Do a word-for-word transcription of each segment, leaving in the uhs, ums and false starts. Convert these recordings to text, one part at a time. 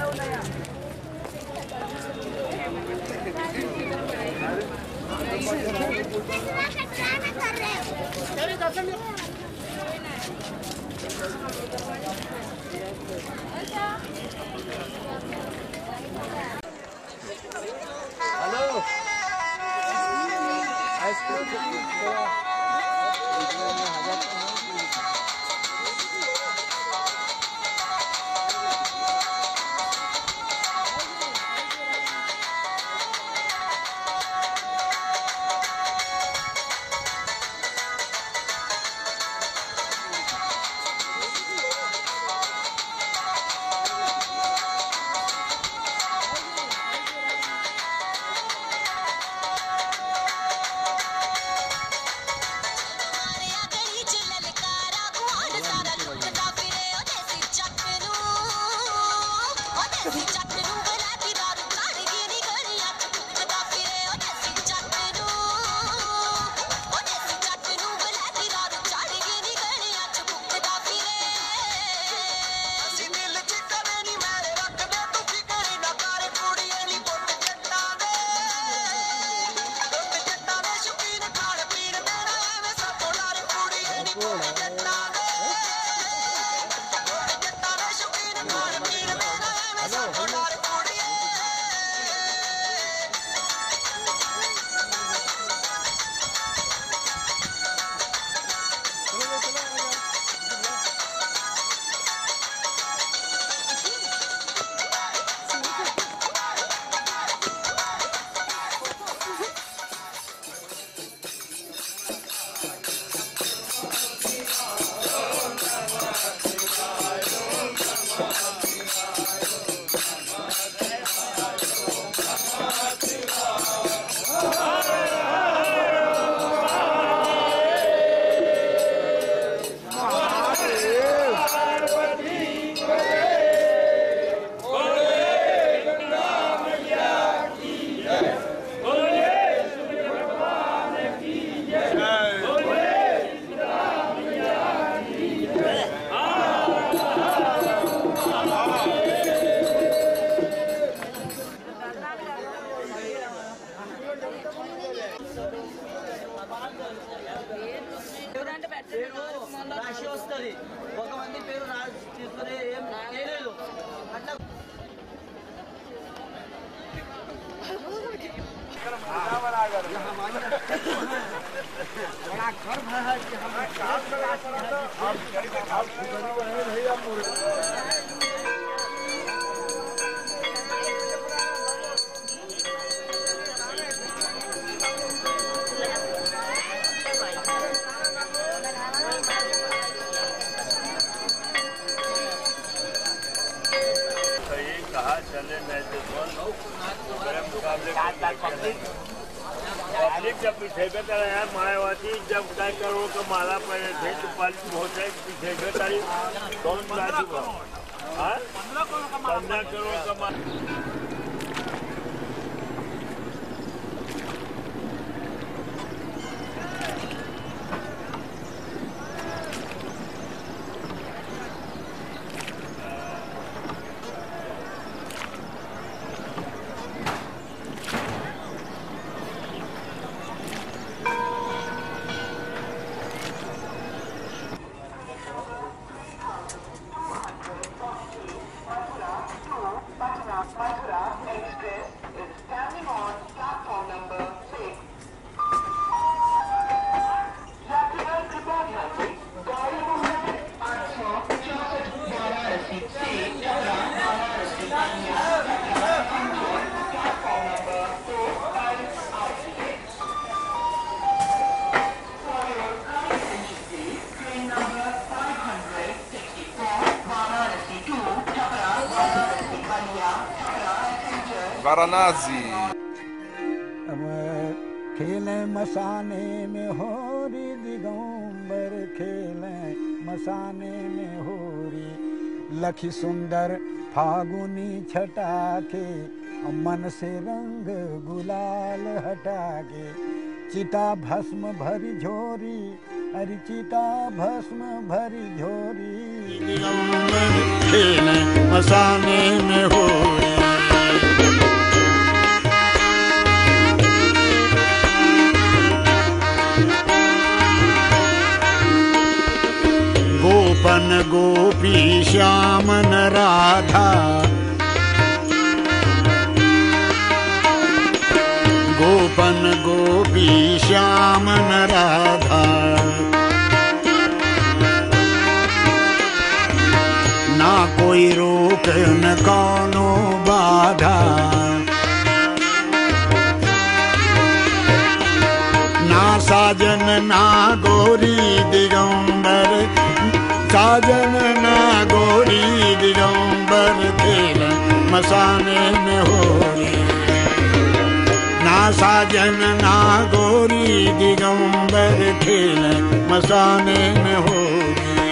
Hello ice cream రాశి వస్తుంది ఒక మంది పేరు రాసి తీసుకుని ఏం చేయలేదు అట్లా पब्लिक जब पीछे कर यार मायावती जब तय करोड़ का माला पहने थे तो पालित बहुत है पीछे तारीख कौन पंद्रह करोड़ का माला वाराणसी खेले मसाने में होरी दिगंबर खेले मसाने में होरी लखी सुंदर फागुनी छटा के मन से रंग गुलाल हटा के चिता भस्म भरी झोरी अरे चिता भस्म भरी झोरी दिगंबर खेले मसाने में होरी गोपी श्याम न राधा, गोपन गोपी श्याम न राधा, ना कोई रोक न कौनो बाधा, ना साजन ना गोरी दिगंबर, साजन ना गोरी दिगंबर, खेल मसाने में होरी, ना साजन ना गोरी दिगंबर, खेल मसाने में होरी।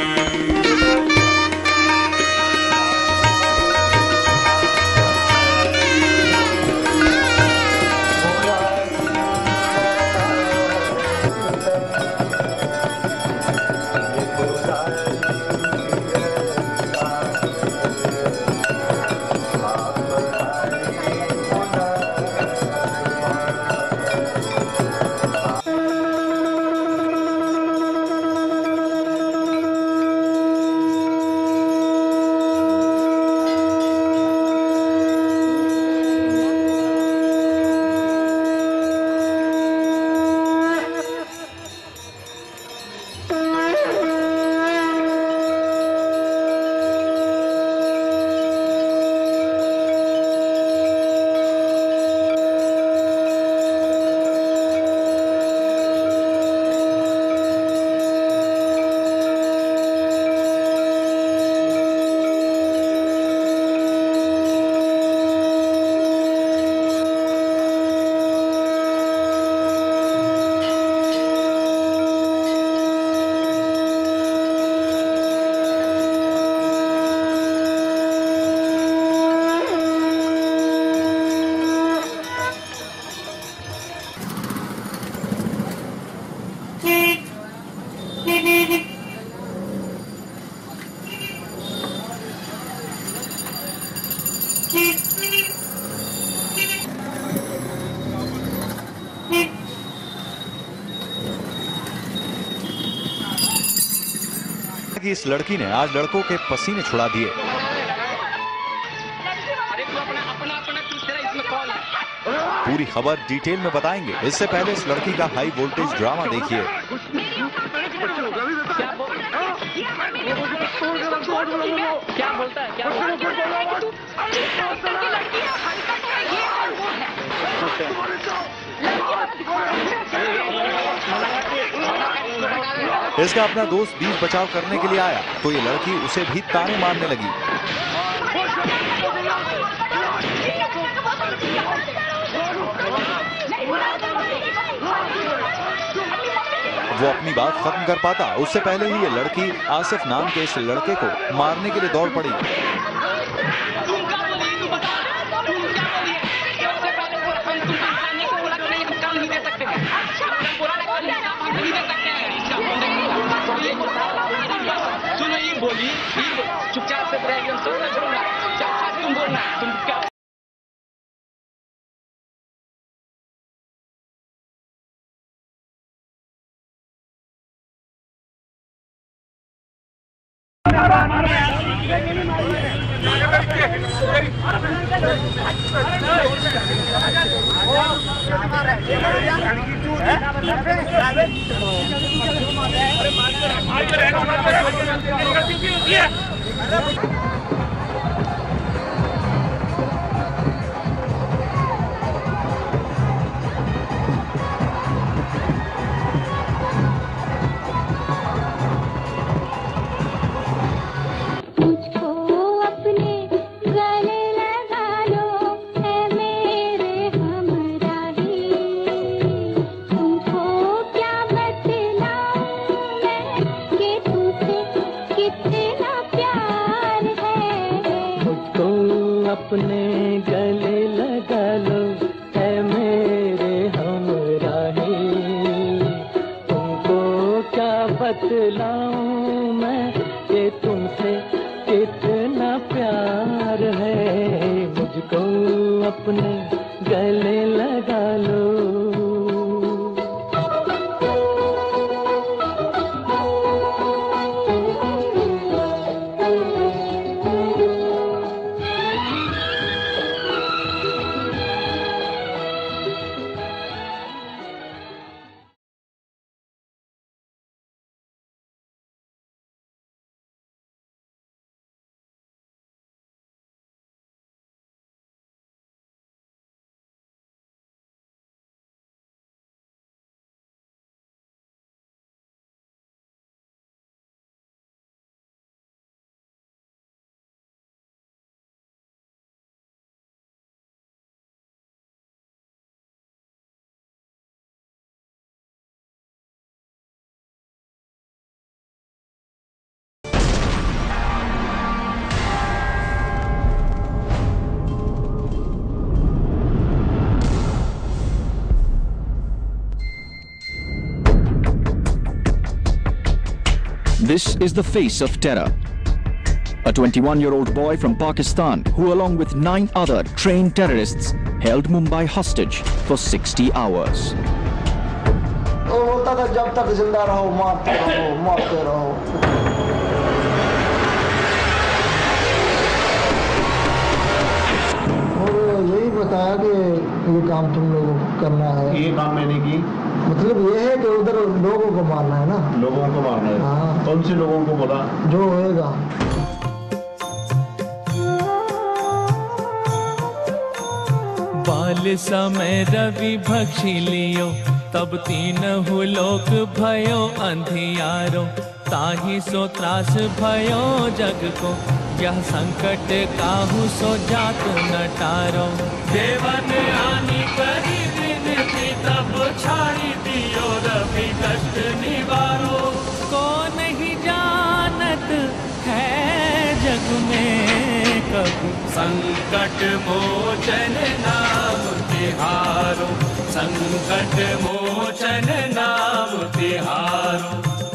कि इस लड़की ने आज लड़कों के पसीने छुड़ा दिए। पूरी खबर डिटेल में बताएंगे, इससे पहले इस लड़की का हाई वोल्टेज ड्रामा देखिए। क्या बोलता है क्या इसका अपना दोस्त बीच बचाव करने के लिए आया तो ये लड़की उसे भी ताने मारने लगी। वो अपनी बात खत्म कर पाता उससे पहले ही ये लड़की आसिफ नाम के इस लड़के को मारने के लिए दौड़ पड़ी। सुनो ये बोली चुपचाप से रहेगी, तुम बोलना तुम क्या अपने गले लगा लो है मेरे हमराही, तुमको क्या बतलाऊं मैं कि तुमसे कितना प्यार है, मुझको अपने गले लगा लो। This is the face of terror. A twenty-one-year-old boy from Pakistan who along with nine other trained terrorists held Mumbai hostage for sixty hours. वो बोलता था जब तक जिंदा रहो मारते रहो मारते रहो। और यही बताया कि ये काम तुम लोगों को करना है। ये काम मैंने की मतलब ये है कि उधर लोगों को मारना है ना। लोगों को मारना है। हाँ। कौन से लोगों को बोला? जो होएगा। बाल समय रवि भक्षी लियो तब तीन हुलोक भयो अंधियारो ताही सो त्रास भयो जग को यह संकट काहू सो जात न टारो देवन आनी करी विनती तब छाड़ी दियो रवि कष्ट निवारो को नहीं जानत है जग में कभी संकट मोचन नाम तिहारो संकट मोचन नाम तिहारो।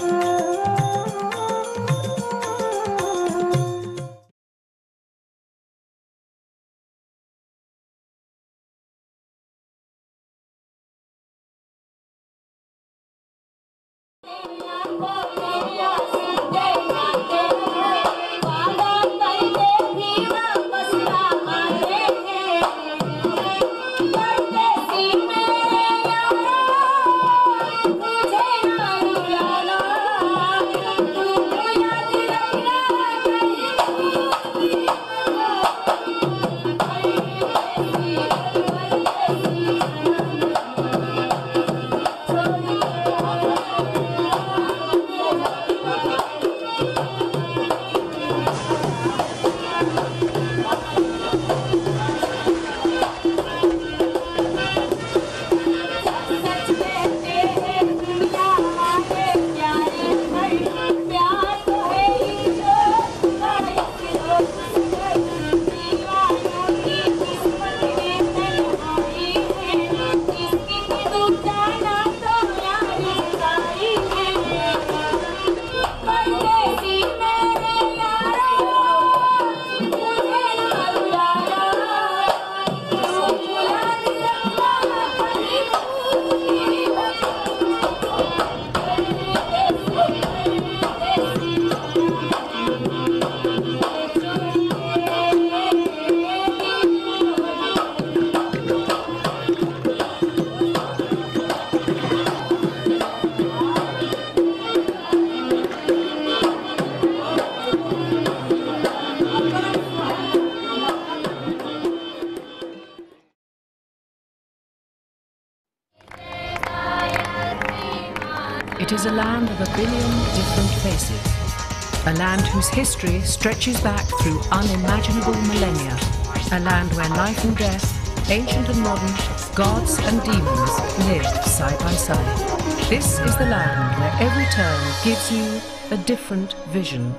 It is a land of a billion different faces, a land whose history stretches back through unimaginable millennia, a land where life and death, ancient and modern, gods and demons live side by side. This is the land where every turn gives you a different vision.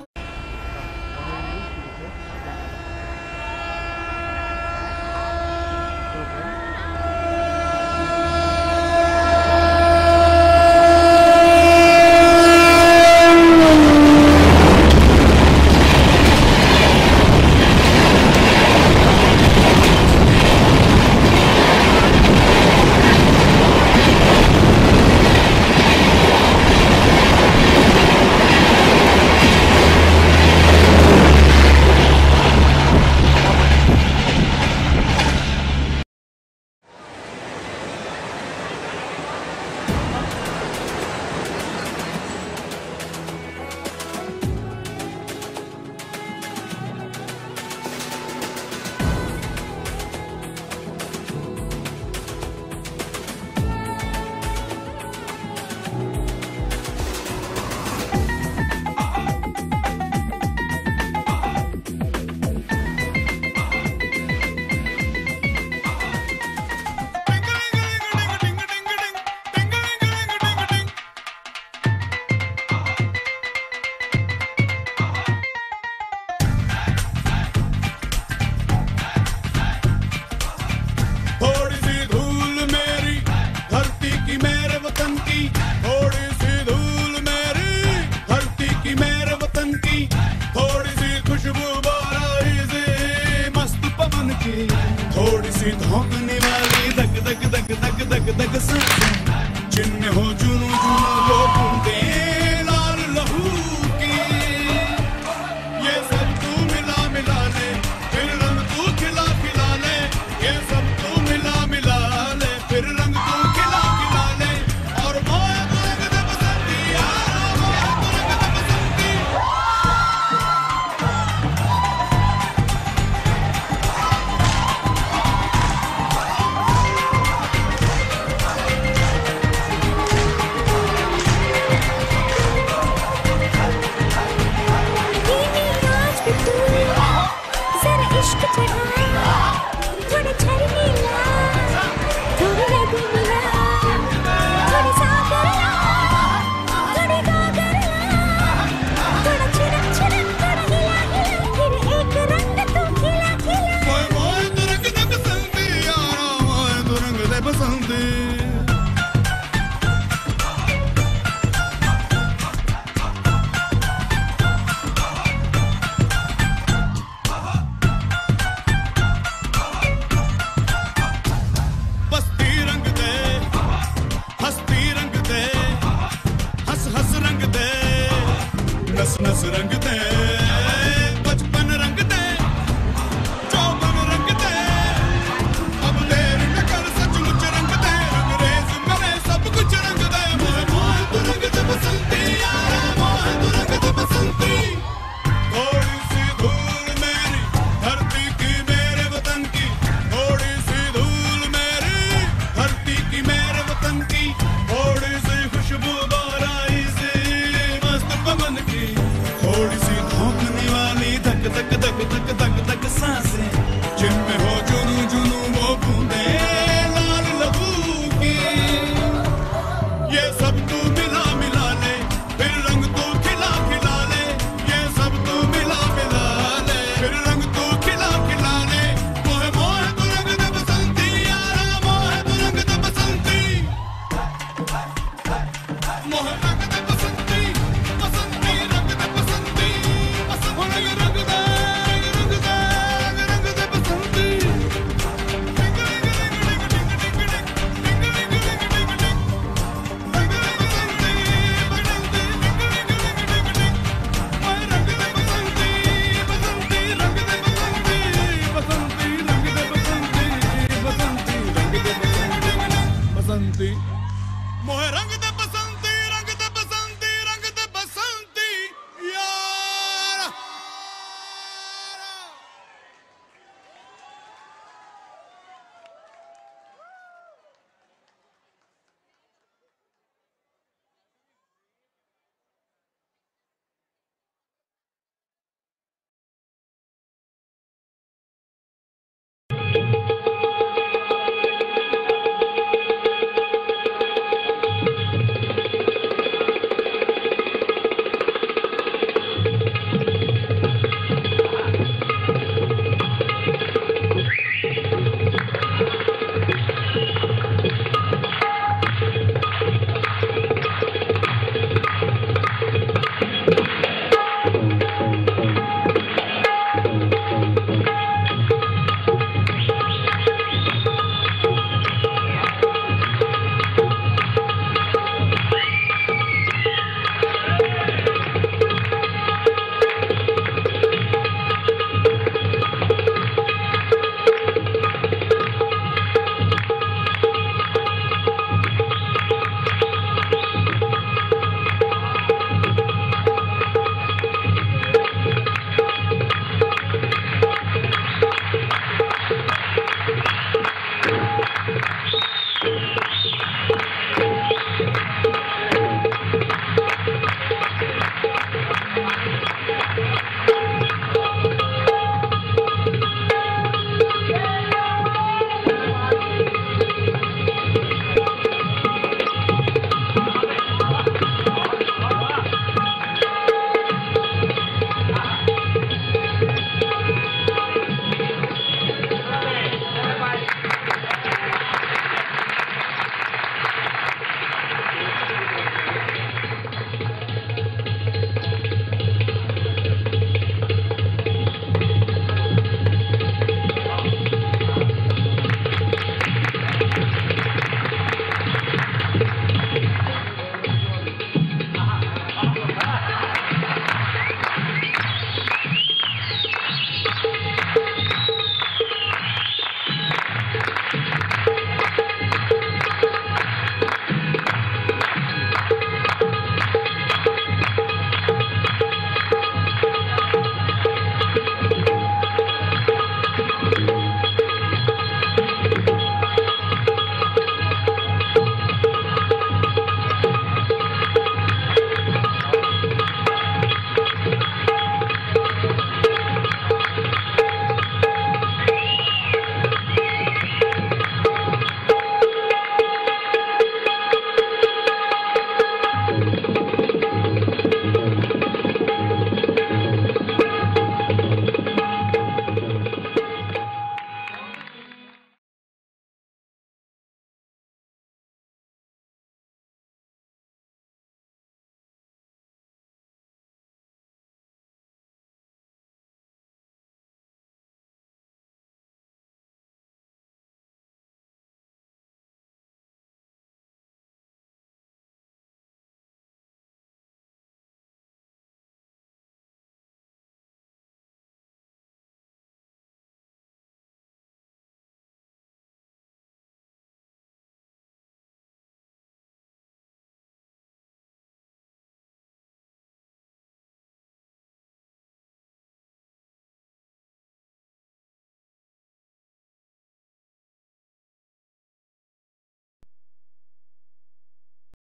सी धोकने वाली धक धक धक धक धक धक सांसें, जिनमें हो जुनू जुनू लो बूंदे लाल लहू की। ये सब तू मिला मिला ले, फिर रंग तू खिला खिला ले। ये सब तू मिला मिला ले, फिर रंग तू खिला खिला ले। और मोए को रंग दे बसंती यारा, मोए को रंग दे बसंती। जरा इश्क चढ़ा, थोड़े झरने ला।